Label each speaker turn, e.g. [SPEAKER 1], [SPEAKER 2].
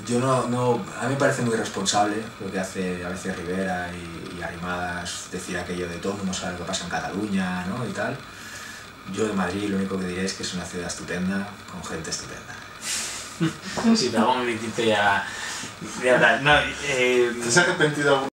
[SPEAKER 1] Yo no, a mí me parece muy responsable lo que hace a veces Rivera y Arrimadas, decir aquello de todo el mundo sabe lo que pasa en Cataluña, ¿no? Y tal. Yo de Madrid lo único que diré es que es una ciudad estupenda, con gente estupenda.
[SPEAKER 2] Sí, pero algún gritito ya... De verdad, no...
[SPEAKER 3] ¿Te has arrepentido